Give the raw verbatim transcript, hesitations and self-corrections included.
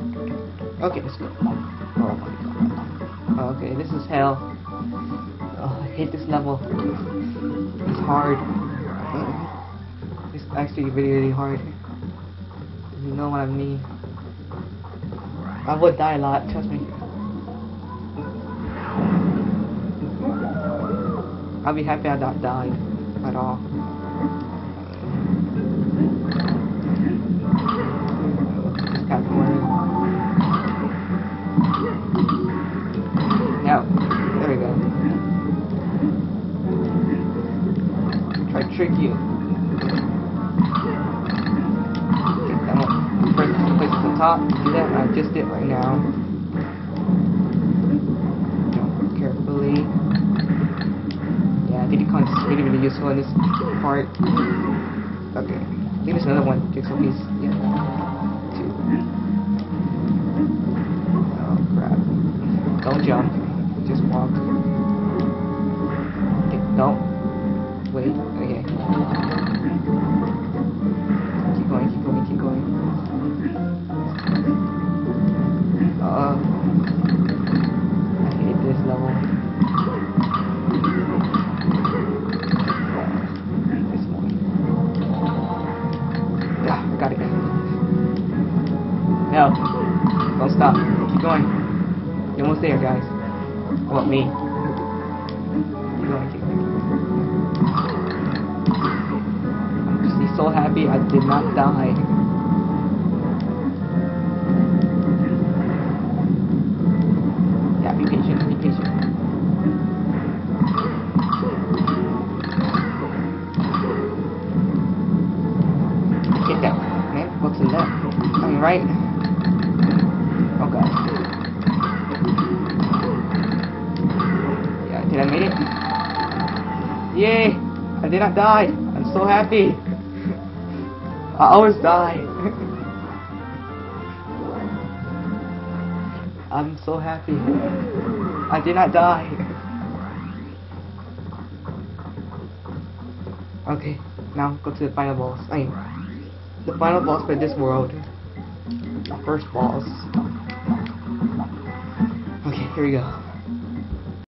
Okay, let's go. Oh my god. Okay, this is hell. Oh, I hate this level. It's hard. It's actually really, really hard. You know what I mean. I would die a lot, trust me. I'll be happy I not died at all. Just got cornered. No, there we go. Try to trick you. Okay, that one. First place at the top. Do that. I just did right now. Jump carefully. Yeah, Diddy Kong is really, really useful in this part. Okay, I think there's another one. Jigsaw piece. Yeah. Two. Oh crap! Don't jump. Just walk. Okay, don't. Wait. Okay. Keep going. Keep going. Keep going. Uh. I hate this level. Got it. No. Don't stop. Keep going. You're almost there, guys. Well, me. Keep going, keep going. I'm just so happy I did not die. Yeah, be patient, be patient. Get that. Man, what's in that? I'm right. Oh god. Yeah, did I make it? Yay! I did not die. I'm so happy. I always die. I'm so happy. I did not die. Okay, now go to the final boss. I mean, the final boss for this world. The first boss. Okay, here we go.